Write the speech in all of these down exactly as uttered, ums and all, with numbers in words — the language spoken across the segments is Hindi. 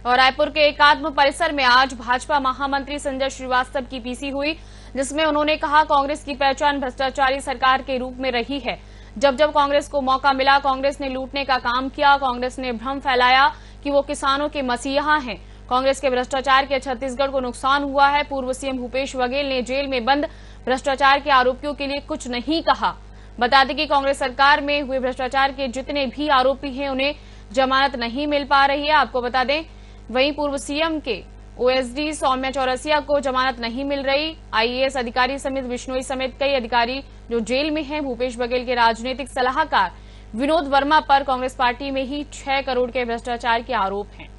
और रायपुर के एकात्म परिसर में आज भाजपा महामंत्री संजय श्रीवास्तव की पीसी हुई, जिसमें उन्होंने कहा कांग्रेस की पहचान भ्रष्टाचारी सरकार के रूप में रही है। जब जब कांग्रेस को मौका मिला कांग्रेस ने लूटने का काम किया। कांग्रेस ने भ्रम फैलाया कि वो किसानों के मसीहा हैं। कांग्रेस के भ्रष्टाचार के छत्तीसगढ़ को नुकसान हुआ है। पूर्व सीएम भूपेश बघेल ने जेल में बंद भ्रष्टाचार के आरोपियों के लिए कुछ नहीं कहा। बता दें कि कांग्रेस सरकार में हुए भ्रष्टाचार के जितने भी आरोपी हैं उन्हें जमानत नहीं मिल पा रही है। आपको बता दें वहीं पूर्व सीएम के ओएसडी सौम्या चौरसिया को जमानत नहीं मिल रही। आईएएस अधिकारी समेत बिश्नोई समेत कई अधिकारी जो जेल में हैं। भूपेश बघेल के राजनीतिक सलाहकार विनोद वर्मा पर कांग्रेस पार्टी में ही छह करोड़ के भ्रष्टाचार के आरोप हैं।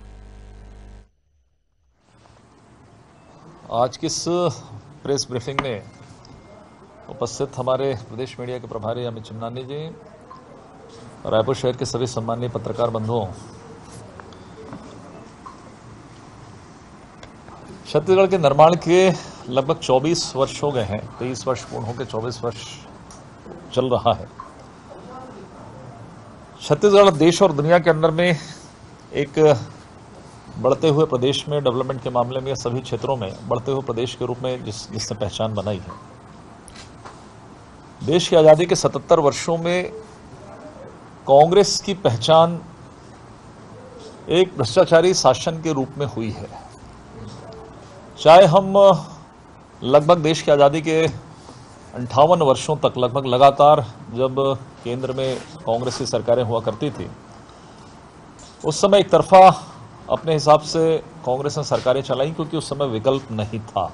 आज की इस प्रेस ब्रीफिंग में उपस्थित हमारे प्रदेश मीडिया के प्रभारी अमित चिमनानी जी, रायपुर शहर के सभी सम्मानीय पत्रकार बंधुओं, छत्तीसगढ़ के निर्माण के लगभग चौबीस वर्ष हो गए हैं। तेईस वर्ष पूर्ण होकर चौबीस वर्ष चल रहा है। छत्तीसगढ़ देश और दुनिया के अंदर में एक बढ़ते हुए प्रदेश में डेवलपमेंट के मामले में सभी क्षेत्रों में बढ़ते हुए प्रदेश के रूप में जिस जिसने पहचान बनाई है। देश की आज़ादी के सतहत्तर वर्षों में कांग्रेस की पहचान एक भ्रष्टाचारी शासन के रूप में हुई है। चाहे हम लगभग देश की आज़ादी के अंठावन वर्षों तक लगभग लगातार जब केंद्र में कांग्रेस की सरकारें हुआ करती थी, उस समय एक तरफा अपने हिसाब से कांग्रेस ने सरकारें चलाई क्योंकि उस समय विकल्प नहीं था।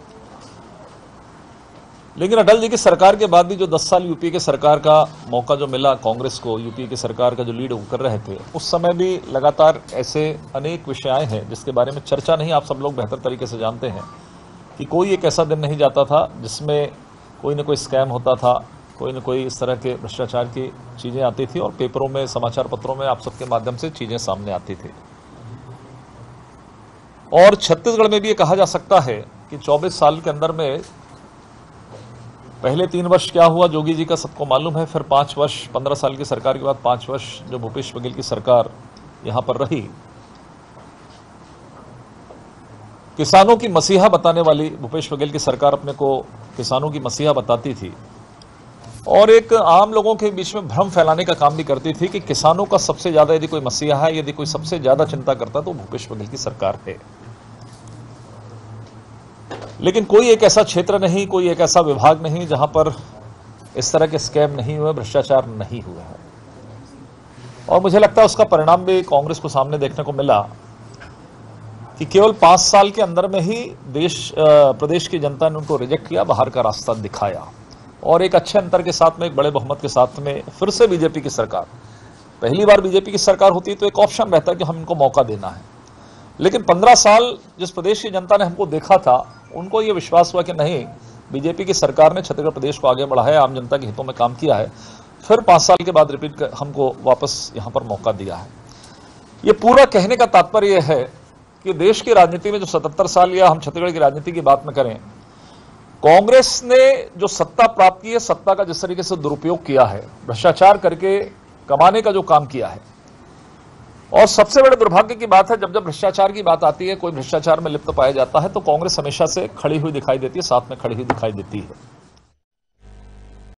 लेकिन अटल जी की सरकार के बाद भी जो दस साल यूपीए की सरकार का मौका जो मिला कांग्रेस को, यूपीए की सरकार का जो लीड वो कर रहे थे, उस समय भी लगातार ऐसे अनेक विषय आए हैं जिसके बारे में चर्चा नहीं आप सब लोग बेहतर तरीके से जानते हैं कि कोई एक ऐसा दिन नहीं जाता था जिसमें कोई न कोई स्कैम होता था, कोई न कोई इस तरह के भ्रष्टाचार की चीज़ें आती थी और पेपरों में, समाचार पत्रों में आप सबके माध्यम से चीज़ें सामने आती थी। और छत्तीसगढ़ में भी ये कहा जा सकता है कि चौबीस साल के अंदर में पहले तीन वर्ष क्या हुआ जोगी जी का सबको मालूम है। फिर पाँच वर्ष, पंद्रह साल की सरकार के बाद पाँच वर्ष जो भूपेश बघेल की सरकार यहाँ पर रही, किसानों की मसीहा बताने वाली भूपेश बघेल की सरकार अपने को किसानों की मसीहा बताती थी और एक आम लोगों के बीच में भ्रम फैलाने का काम भी करती थी कि किसानों का सबसे ज्यादा यदि कोई मसीहा है, यदि कोई सबसे ज्यादा चिंता करता तो भूपेश बघेल की सरकार है। लेकिन कोई एक ऐसा क्षेत्र नहीं, कोई एक ऐसा विभाग नहीं जहां पर इस तरह के स्कैम नहीं हुए, भ्रष्टाचार नहीं हुए हैं। और मुझे लगता है उसका परिणाम भी कांग्रेस को सामने देखने को मिला कि केवल पांच साल के अंदर में ही देश प्रदेश की जनता ने उनको रिजेक्ट किया, बाहर का रास्ता दिखाया और एक अच्छे अंतर के साथ में, एक बड़े बहुमत के साथ में फिर से बीजेपी की सरकार, पहली बार बीजेपी की सरकार होती है तो एक ऑप्शन रहता है कि हम इनको मौका देना है। लेकिन पंद्रह साल जिस प्रदेश की जनता ने हमको देखा था, उनको ये विश्वास हुआ कि नहीं, बीजेपी की सरकार ने छत्तीसगढ़ प्रदेश को आगे बढ़ाया है, आम जनता के हितों में काम किया है, फिर पाँच साल के बाद रिपीट कर हमको वापस यहाँ पर मौका दिया है। ये पूरा कहने का तात्पर्य यह है कि देश की राजनीति में जो सतहत्तर साल या हम छत्तीसगढ़ की राजनीति की बात में करें, कांग्रेस ने जो सत्ता प्राप्त की है, सत्ता का जिस तरीके से दुरुपयोग किया है, भ्रष्टाचार करके कमाने का जो काम किया है, और सबसे बड़े दुर्भाग्य की बात है जब जब भ्रष्टाचार की बात आती है, कोई भ्रष्टाचार में लिप्त पाया जाता है तो कांग्रेस हमेशा से खड़ी हुई दिखाई देती है, साथ में खड़ी हुई दिखाई देती है।